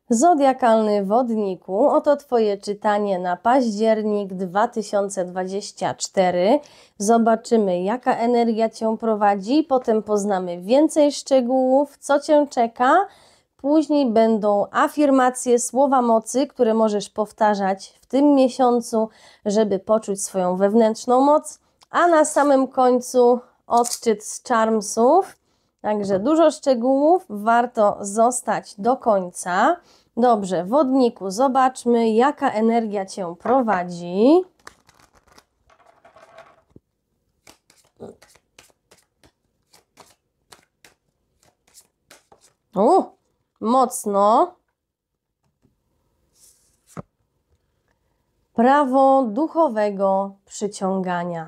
Zodiakalny Wodniku, oto Twoje czytanie na październik 2024. Zobaczymy, jaka energia Cię prowadzi, potem poznamy więcej szczegółów, co Cię czeka. Później będą afirmacje, słowa mocy, które możesz powtarzać w tym miesiącu, żeby poczuć swoją wewnętrzną moc, a na samym końcu odczyt z charmsów. Także dużo szczegółów, warto zostać do końca. Dobrze, Wodniku, zobaczmy, jaka energia Cię prowadzi. Mocno. Prawo duchowego przyciągania.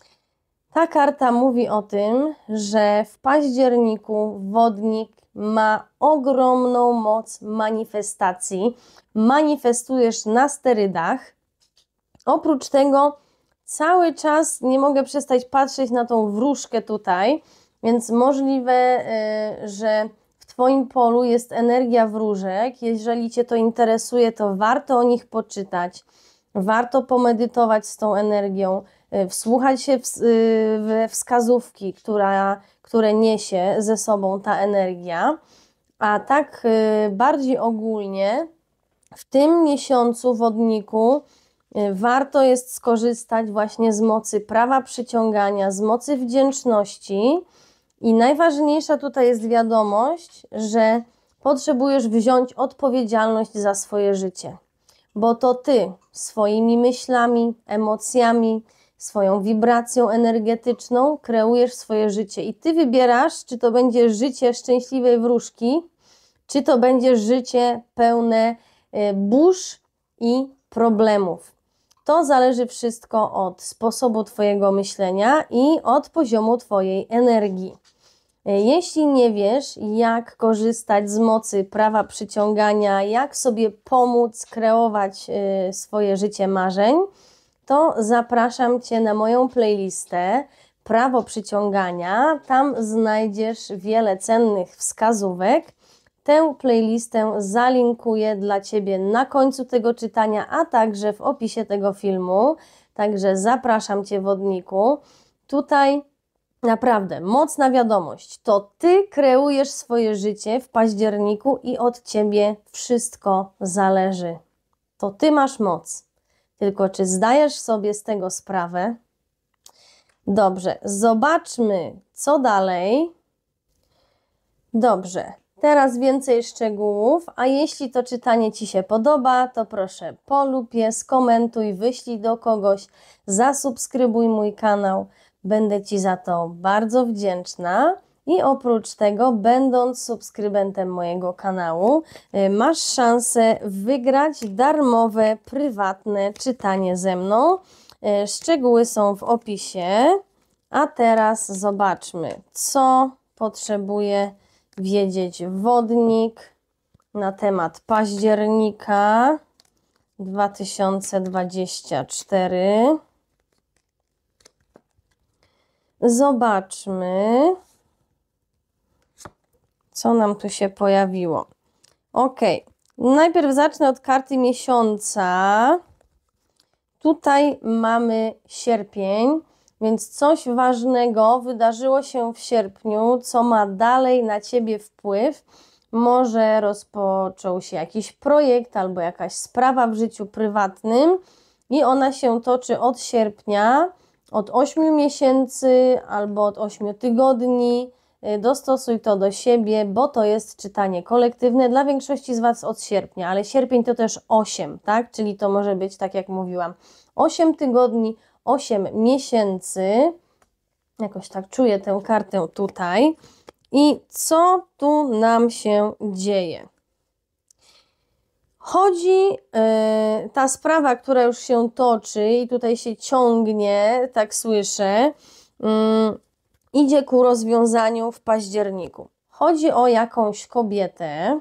Ta karta mówi o tym, że w październiku Wodnik ma ogromną moc manifestacji. Manifestujesz na sterydach. Oprócz tego cały czas nie mogę przestać patrzeć na tą wróżkę tutaj, więc możliwe, że w Twoim polu jest energia wróżek. Jeżeli Cię to interesuje, to warto o nich poczytać. Warto pomedytować z tą energią, wsłuchać się we wskazówki, które niesie ze sobą ta energia. A tak bardziej ogólnie, w tym miesiącu Wodniku warto jest skorzystać właśnie z mocy prawa przyciągania, z mocy wdzięczności. I najważniejsza tutaj jest wiadomość, że potrzebujesz wziąć odpowiedzialność za swoje życie. Bo to Ty swoimi myślami, emocjami, swoją wibracją energetyczną kreujesz swoje życie. I Ty wybierasz, czy to będzie życie szczęśliwej wróżki, czy to będzie życie pełne burz i problemów. To zależy wszystko od sposobu Twojego myślenia i od poziomu Twojej energii. Jeśli nie wiesz, jak korzystać z mocy prawa przyciągania, jak sobie pomóc kreować swoje życie marzeń, to zapraszam Cię na moją playlistę Prawo przyciągania. Tam znajdziesz wiele cennych wskazówek. Tę playlistę zalinkuję dla Ciebie na końcu tego czytania, a także w opisie tego filmu. Także zapraszam Cię, Wodniku. Tutaj naprawdę mocna wiadomość. To Ty kreujesz swoje życie w październiku i od Ciebie wszystko zależy. To Ty masz moc. Tylko czy zdajesz sobie z tego sprawę? Dobrze, zobaczmy, co dalej. Dobrze, teraz więcej szczegółów, a jeśli to czytanie Ci się podoba, to proszę polub je, skomentuj, wyślij do kogoś, zasubskrybuj mój kanał. Będę Ci za to bardzo wdzięczna. I oprócz tego, będąc subskrybentem mojego kanału, masz szansę wygrać darmowe, prywatne czytanie ze mną. Szczegóły są w opisie. A teraz zobaczmy, co potrzebuje wiedzieć Wodnik na temat października 2024. Zobaczmy, co nam tu się pojawiło. Ok, najpierw zacznę od karty miesiąca. Tutaj mamy sierpień, więc coś ważnego wydarzyło się w sierpniu, co ma dalej na Ciebie wpływ. Może rozpoczął się jakiś projekt albo jakaś sprawa w życiu prywatnym i ona się toczy od sierpnia, od 8 miesięcy albo od 8 tygodni. Dostosuj to do siebie, bo to jest czytanie kolektywne dla większości z Was od sierpnia, ale sierpień to też 8, tak? Czyli to może być, tak jak mówiłam, 8 tygodni, 8 miesięcy. Jakoś tak czuję tę kartę tutaj. I co tu nam się dzieje? Chodzi, ta sprawa, która już się toczy i tutaj się ciągnie, tak słyszę, idzie ku rozwiązaniu w październiku. Chodzi o jakąś kobietę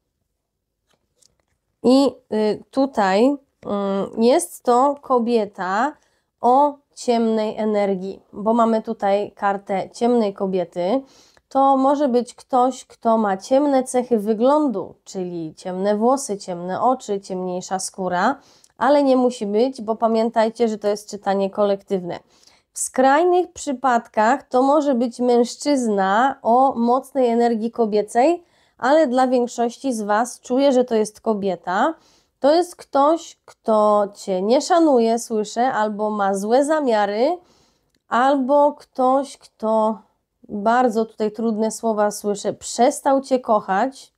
i tutaj jest to kobieta o ciemnej energii, bo mamy tutaj kartę ciemnej kobiety, to może być ktoś, kto ma ciemne cechy wyglądu, czyli ciemne włosy, ciemne oczy, ciemniejsza skóra, ale nie musi być, bo pamiętajcie, że to jest czytanie kolektywne. W skrajnych przypadkach to może być mężczyzna o mocnej energii kobiecej, ale dla większości z Was czuję, że to jest kobieta. To jest ktoś, kto Cię nie szanuje, słyszę, albo ma złe zamiary, albo ktoś, kto, bardzo tutaj trudne słowa słyszę, przestał Cię kochać.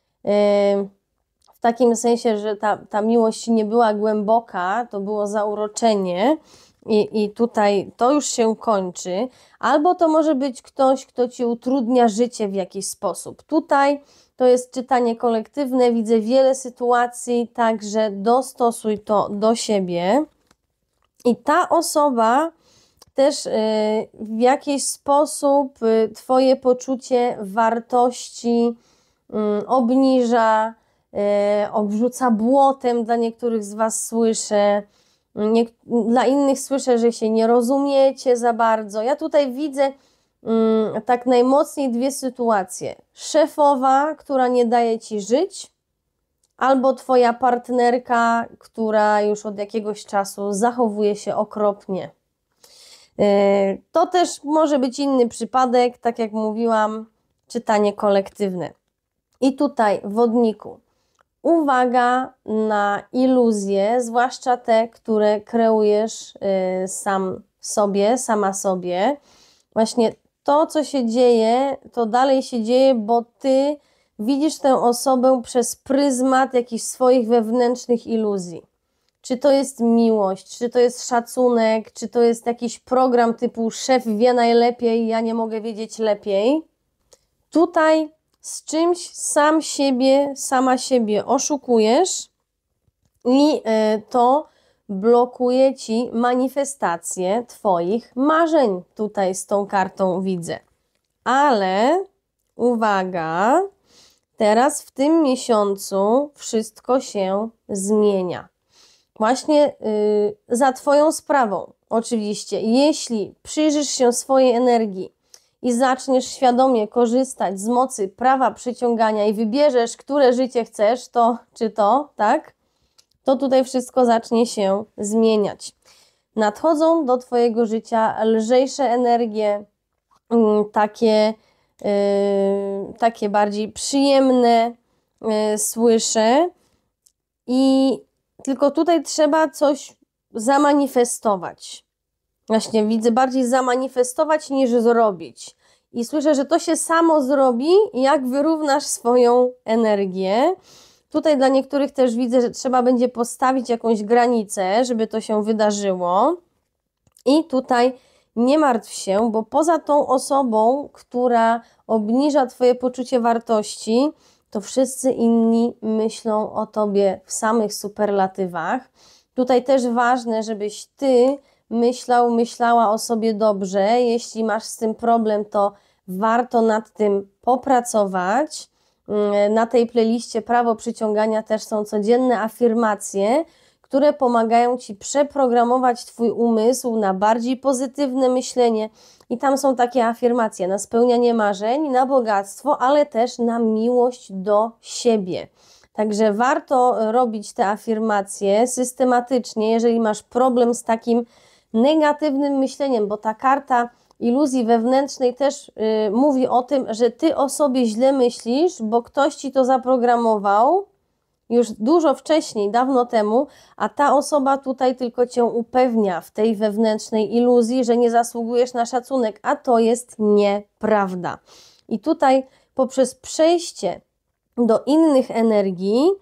W takim sensie, że ta miłość nie była głęboka, to było zauroczenie i tutaj to już się kończy. Albo to może być ktoś, kto Ci utrudnia życie w jakiś sposób. Tutaj to jest czytanie kolektywne, widzę wiele sytuacji, także dostosuj to do siebie. I ta osoba też w jakiś sposób Twoje poczucie wartości obniża, obrzuca błotem, dla niektórych z Was słyszę, dla innych słyszę, że się nie rozumiecie za bardzo. Ja tutaj widzę tak najmocniej dwie sytuacje. Szefowa, która nie daje Ci żyć, albo Twoja partnerka, która już od jakiegoś czasu zachowuje się okropnie. To też może być inny przypadek, tak jak mówiłam, czytanie kolektywne. I tutaj, wodniku, uwaga na iluzje, zwłaszcza te, które kreujesz sam sobie, sama sobie. Właśnie to, co się dzieje, to dalej się dzieje, bo Ty widzisz tę osobę przez pryzmat jakichś swoich wewnętrznych iluzji. Czy to jest miłość, czy to jest szacunek, czy to jest jakiś program typu szef wie najlepiej, ja nie mogę wiedzieć lepiej. Tutaj z czymś sam siebie, sama siebie oszukujesz i to blokuje Ci manifestację Twoich marzeń. Tutaj z tą kartą widzę. Ale uwaga, teraz w tym miesiącu wszystko się zmienia. Właśnie za Twoją sprawą. Oczywiście, jeśli przyjrzysz się swojej energii i zaczniesz świadomie korzystać z mocy prawa przyciągania i wybierzesz, które życie chcesz, tak? To tutaj wszystko zacznie się zmieniać. Nadchodzą do Twojego życia lżejsze energie, takie bardziej przyjemne, słyszę. I tylko tutaj trzeba coś zamanifestować. Właśnie widzę bardziej zamanifestować niż zrobić. I słyszę, że to się samo zrobi, jak wyrównasz swoją energię. Tutaj dla niektórych też widzę, że trzeba będzie postawić jakąś granicę, żeby to się wydarzyło. I tutaj nie martw się, bo poza tą osobą, która obniża Twoje poczucie wartości, to wszyscy inni myślą o Tobie w samych superlatywach. Tutaj też ważne, żebyś Ty myślała o sobie dobrze. Jeśli masz z tym problem, to warto nad tym popracować. Na tej playliście Prawo Przyciągania też są codzienne afirmacje, które pomagają Ci przeprogramować Twój umysł na bardziej pozytywne myślenie. I tam są takie afirmacje na spełnianie marzeń, na bogactwo, ale też na miłość do siebie. Także warto robić te afirmacje systematycznie, jeżeli masz problem z takim negatywnym myśleniem, bo ta karta iluzji wewnętrznej też mówi o tym, że Ty o sobie źle myślisz, bo ktoś Ci to zaprogramował już dużo wcześniej, dawno temu, a ta osoba tutaj tylko Cię upewnia w tej wewnętrznej iluzji, że nie zasługujesz na szacunek, a to jest nieprawda. I tutaj poprzez przejście do innych energii,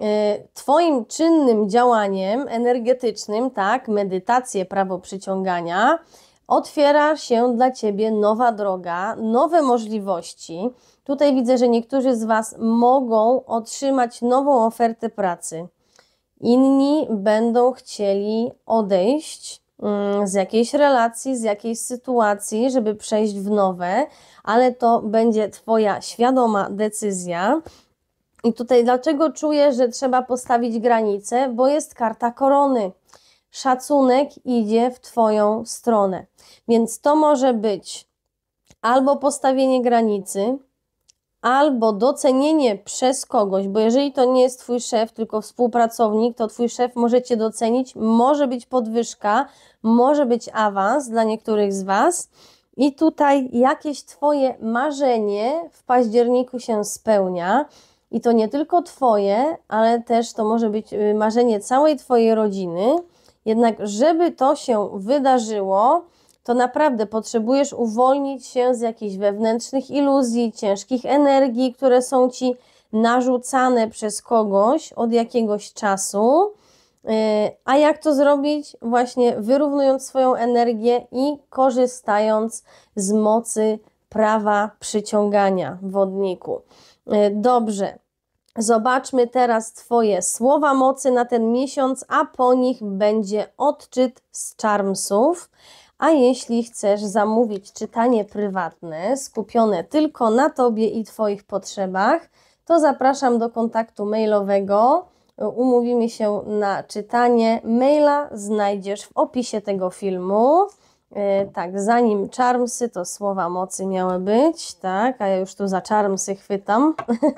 Twoim czynnym działaniem energetycznym, tak, medytację, prawo przyciągania, otwiera się dla Ciebie nowa droga, nowe możliwości. Tutaj widzę, że niektórzy z Was mogą otrzymać nową ofertę pracy. Inni będą chcieli odejść z jakiejś relacji, z jakiejś sytuacji, żeby przejść w nowe, ale to będzie Twoja świadoma decyzja. I tutaj dlaczego czuję, że trzeba postawić granicę? Bo jest karta korony. Szacunek idzie w Twoją stronę. Więc to może być albo postawienie granicy, albo docenienie przez kogoś, bo jeżeli to nie jest twój szef, tylko współpracownik, to twój szef może cię docenić, może być podwyżka, może być awans dla niektórych z was i tutaj jakieś twoje marzenie w październiku się spełnia i to nie tylko twoje, ale też to może być marzenie całej twojej rodziny, jednak żeby to się wydarzyło, to naprawdę potrzebujesz uwolnić się z jakichś wewnętrznych iluzji, ciężkich energii, które są ci narzucane przez kogoś od jakiegoś czasu. A jak to zrobić? Właśnie wyrównując swoją energię i korzystając z mocy prawa przyciągania, wodniku. Dobrze. Zobaczmy teraz twoje słowa mocy na ten miesiąc, a po nich będzie odczyt z charmsów. A jeśli chcesz zamówić czytanie prywatne, skupione tylko na tobie i twoich potrzebach, to zapraszam do kontaktu mailowego. Umówimy się na czytanie. Maila znajdziesz w opisie tego filmu. Tak, zanim charmsy, to słowa mocy miały być, tak, a ja już tu za charmsy chwytam.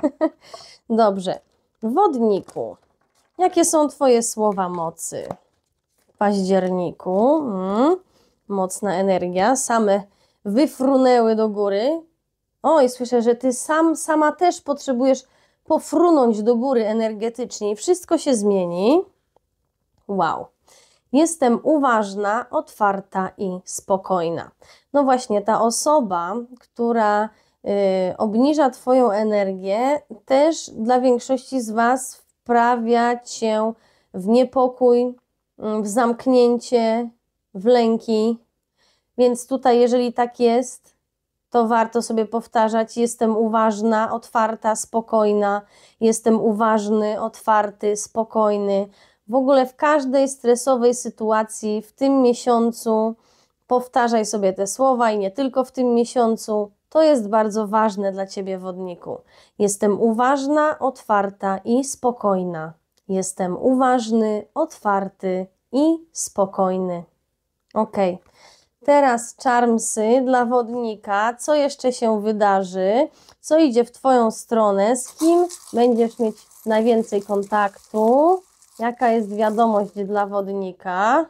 Dobrze, wodniku, jakie są twoje słowa mocy w październiku? Mocna energia, same wyfrunęły do góry. Oj, słyszę, że ty sama też potrzebujesz pofrunąć do góry energetycznie i wszystko się zmieni. Wow. Jestem uważna, otwarta i spokojna. No właśnie, ta osoba, która obniża twoją energię, też dla większości z was wprawia cię w niepokój, w zamknięcie, w lęki. Więc tutaj, jeżeli tak jest, to warto sobie powtarzać: jestem uważna, otwarta, spokojna, jestem uważny, otwarty, spokojny. W ogóle w każdej stresowej sytuacji w tym miesiącu powtarzaj sobie te słowa i nie tylko w tym miesiącu. To jest bardzo ważne dla ciebie, wodniku. Jestem uważna, otwarta i spokojna. Jestem uważny, otwarty i spokojny. Ok. Teraz charmsy dla wodnika. Co jeszcze się wydarzy? Co idzie w twoją stronę? Z kim będziesz mieć najwięcej kontaktu? Jaka jest wiadomość dla wodnika?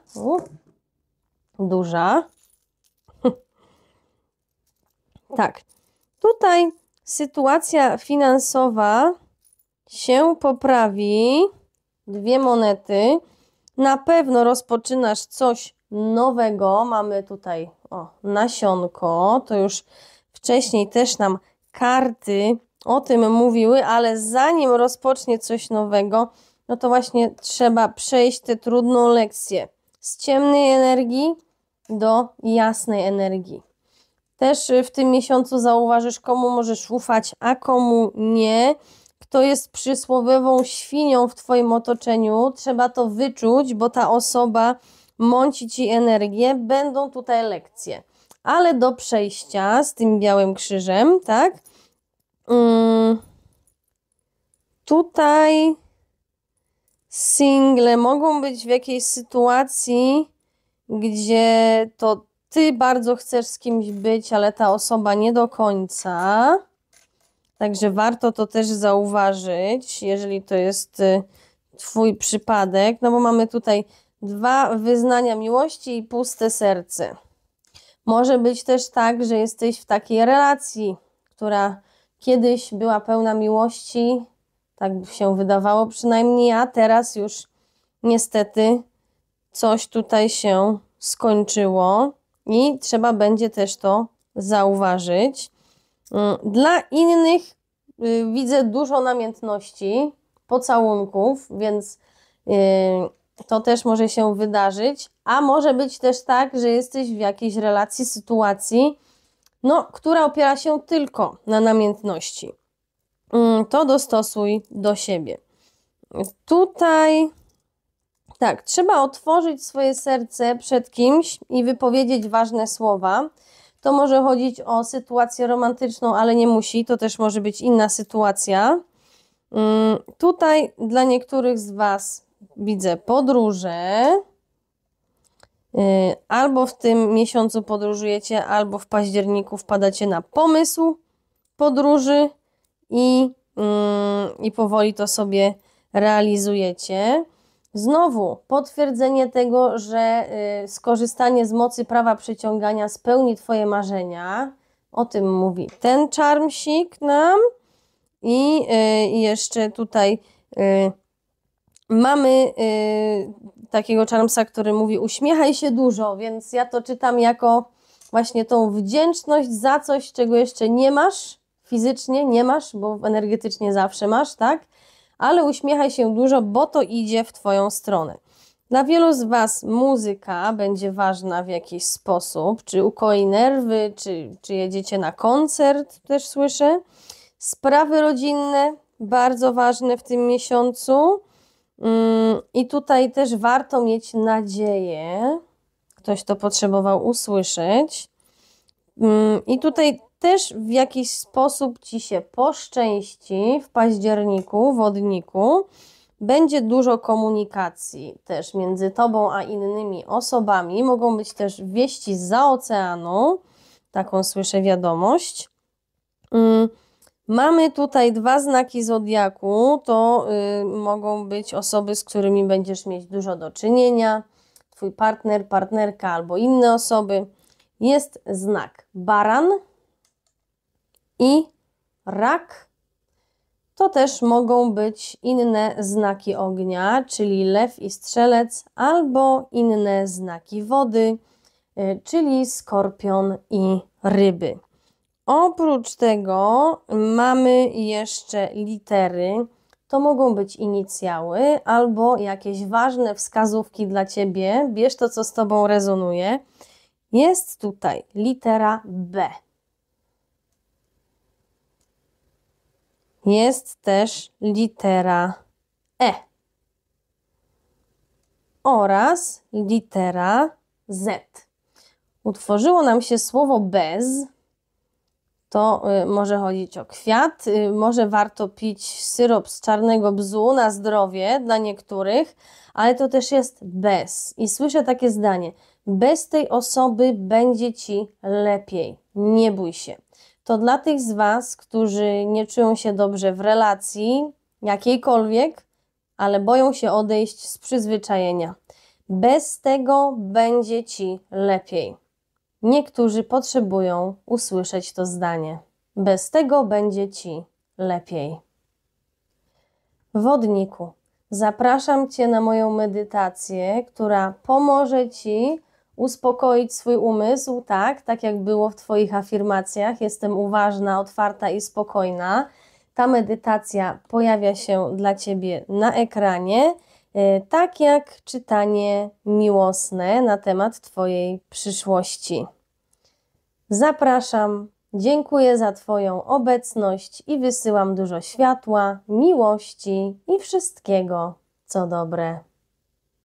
Duża. Tak. Tutaj sytuacja finansowa się poprawi. 2 monety. Na pewno rozpoczynasz coś nowego. Mamy tutaj nasionko. To już wcześniej też nam karty o tym mówiły, ale zanim rozpocznie coś nowego, no to właśnie trzeba przejść tę trudną lekcję z ciemnej energii do jasnej energii. Też w tym miesiącu zauważysz, komu możesz ufać, a komu nie. Kto jest przysłowiową świnią w twoim otoczeniu, trzeba to wyczuć, bo ta osoba mąci ci energię. Będą tutaj lekcje. Ale do przejścia z tym białym krzyżem, tak? Tutaj single mogą być w jakiejś sytuacji, gdzie to ty bardzo chcesz z kimś być, ale ta osoba nie do końca. Także warto to też zauważyć, jeżeli to jest twój przypadek. No bo mamy tutaj 2 wyznania miłości i puste serce. Może być też tak, że jesteś w takiej relacji, która kiedyś była pełna miłości, tak się wydawało przynajmniej, a teraz już niestety coś tutaj się skończyło i trzeba będzie też to zauważyć. Dla innych widzę dużo namiętności, pocałunków, więc to też może się wydarzyć, a może być też tak, że jesteś w jakiejś relacji, sytuacji, która opiera się tylko na namiętności. To dostosuj do siebie. Tutaj tak, trzeba otworzyć swoje serce przed kimś i wypowiedzieć ważne słowa. To może chodzić o sytuację romantyczną, ale nie musi. To też może być inna sytuacja. Tutaj dla niektórych z was widzę podróże. Albo w tym miesiącu podróżujecie, albo w październiku wpadacie na pomysł podróży i powoli to sobie realizujecie. Znowu potwierdzenie tego, że skorzystanie z mocy prawa przyciągania spełni Twoje marzenia. O tym mówi ten czarmsik nam. I jeszcze tutaj mamy takiego czarmsa, który mówi uśmiechaj się dużo, więc ja to czytam jako właśnie tą wdzięczność za coś, czego jeszcze nie masz, fizycznie nie masz, bo energetycznie zawsze masz, tak? Ale uśmiechaj się dużo, bo to idzie w Twoją stronę. Dla wielu z Was muzyka będzie ważna w jakiś sposób, czy ukoi nerwy, czy jedziecie na koncert, też słyszę. Sprawy rodzinne, bardzo ważne w tym miesiącu. I tutaj też warto mieć nadzieję. Ktoś to potrzebował usłyszeć. I tutaj też w jakiś sposób Ci się poszczęści w październiku, wodniku. Będzie dużo komunikacji też między Tobą a innymi osobami. Mogą być też wieści zza oceanu. Taką słyszę wiadomość. Mamy tutaj 2 znaki zodiaku, to mogą być osoby, z którymi będziesz mieć dużo do czynienia, Twój partner, partnerka albo inne osoby. Jest znak baran i rak. To też mogą być inne znaki ognia, czyli lew i strzelec, albo inne znaki wody, czyli skorpion i ryby. Oprócz tego mamy jeszcze litery. To mogą być inicjały albo jakieś ważne wskazówki dla Ciebie. Bierz to, co z Tobą rezonuje. Jest tutaj litera B. Jest też litera E. Oraz litera Z. Utworzyło nam się słowo bez. To może chodzić o kwiat, może warto pić syrop z czarnego bzu na zdrowie dla niektórych, ale to też jest bez. I słyszę takie zdanie, bez tej osoby będzie Ci lepiej, nie bój się. To dla tych z Was, którzy nie czują się dobrze w relacji jakiejkolwiek, ale boją się odejść z przyzwyczajenia. Bez tego będzie Ci lepiej. Niektórzy potrzebują usłyszeć to zdanie. Bez tego będzie Ci lepiej. Wodniku, zapraszam Cię na moją medytację, która pomoże Ci uspokoić swój umysł, tak jak było w Twoich afirmacjach. Jestem uważna, otwarta i spokojna. Ta medytacja pojawia się dla Ciebie na ekranie, tak jak czytanie miłosne na temat Twojej przyszłości. Zapraszam, dziękuję za Twoją obecność i wysyłam dużo światła, miłości i wszystkiego, co dobre.